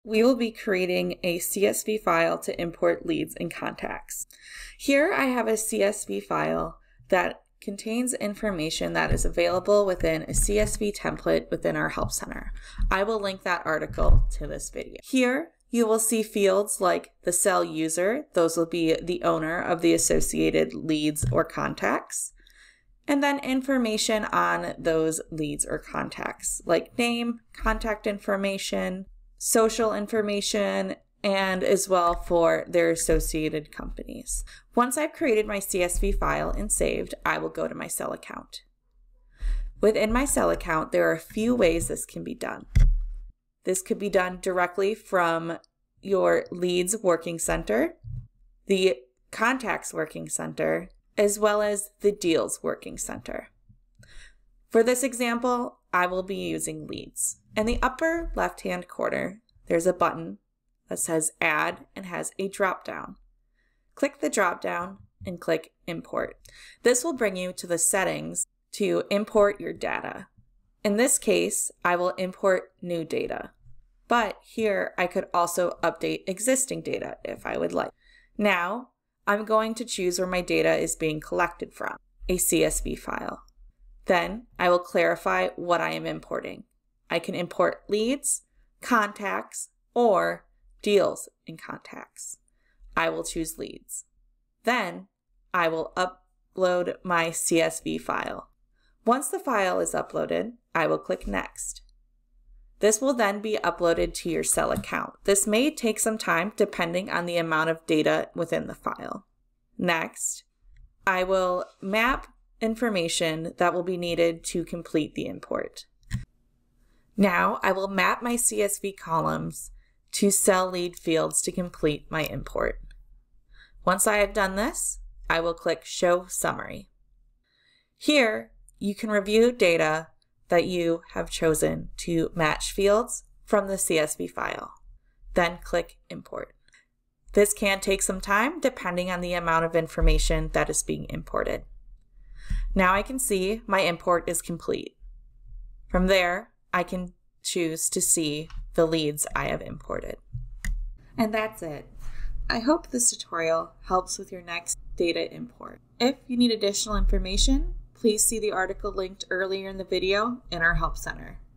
we will be creating a CSV file to import leads and contacts. Here I have a CSV file that contains information that is available within a CSV template within our Help Center. I will link that article to this video. Here you will see fields like the Sell user, those will be the owner of the associated leads or contacts, and then information on those leads or contacts like name, contact information, social information, and as well for their associated companies. Once I've created my CSV file and saved, I will go to my Sell account. Within my Sell account, there are a few ways this can be done. This could be done directly from your Leads Working Center, the Contacts Working Center, as well as the Deals Working Center. For this example, I will be using Leads. In the upper left-hand corner, there's a button that says Add and has a drop-down. Click the drop-down and click Import. This will bring you to the settings to import your data. In this case, I will import new data, but here I could also update existing data if I would like. Now, I'm going to choose where my data is being collected from, a CSV file. Then I will clarify what I am importing. I can import leads, contacts, or deals and contacts. I will choose leads. Then I will upload my CSV file. Once the file is uploaded, I will click Next. This will then be uploaded to your Sell account. This may take some time depending on the amount of data within the file. Next, I will map information that will be needed to complete the import. Now I will map my CSV columns to Sell lead fields to complete my import. Once I have done this, I will click Show Summary. Here, you can review data that you have chosen to match fields from the CSV file. Then click Import. This can take some time depending on the amount of information that is being imported. Now I can see my import is complete. From there, I can choose to see the leads I have imported. And that's it. I hope this tutorial helps with your next data import. If you need additional information, please see the article linked earlier in the video in our Help Center.